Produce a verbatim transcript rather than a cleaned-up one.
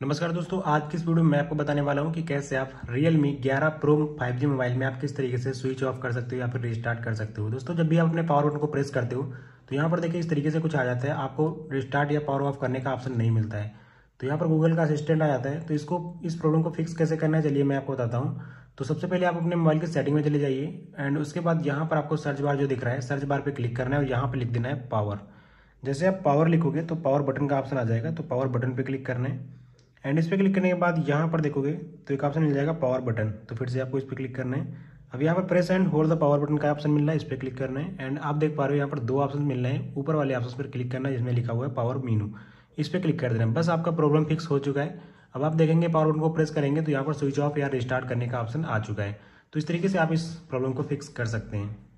नमस्कार दोस्तों, आज की इस वीडियो में मैं आपको बताने वाला हूं कि कैसे आप Realme ग्यारह Pro फाइव जी मोबाइल में आप किस तरीके से स्विच ऑफ कर सकते हो या फिर रिस्टार्ट कर सकते हो। दोस्तों, जब भी आप अपने पावर बटन को प्रेस करते हो तो यहाँ पर देखिए इस तरीके से कुछ आ जाता है, आपको रिस्टार्ट या पावर ऑफ करने का ऑप्शन नहीं मिलता है। तो यहाँ पर गूगल का असिस्टेंट आ जाता है। तो इसको इस प्रॉब्लम को फिक्स कैसे करना है चलिए मैं आपको बताता हूँ। तो सबसे पहले आप अपने मोबाइल की सेटिंग में चले जाइए एंड उसके बाद यहाँ पर आपको सर्च बार जो दिख रहा है, सर्च बार पर क्लिक करना है और यहाँ पर लिख देना है पावर। जैसे आप पावर लिखोगे तो पावर बटन का ऑप्शन आ जाएगा, तो पावर बटन पे क्लिक करना है एंड इस पर क्लिक करने के बाद यहाँ पर देखोगे तो एक ऑप्शन मिल जाएगा पावर बटन। तो फिर से आपको इस पर क्लिक करना है। अब यहाँ पर press and hold the power button का ऑप्शन मिल रहा है, इस पर क्लिक करना है एंड आप देख पा रहे हो यहाँ पर दो ऑप्शन मिल रहे हैं। ऊपर वाले ऑप्शन पर क्लिक करना है जिसमें लिखा हुआ है पावर मीनू, इस पर क्लिक कर देना है। बस आपका प्रॉब्लम फिक्स हो चुका है। अब आप देखेंगे पावर बटन को प्रेस करेंगे तो यहाँ पर स्विच ऑफ या रिस्टार्ट करने का ऑप्शन आ चुका है। तो इस तरीके से आप इस प्रॉब्लम को फिक्स कर सकते हैं।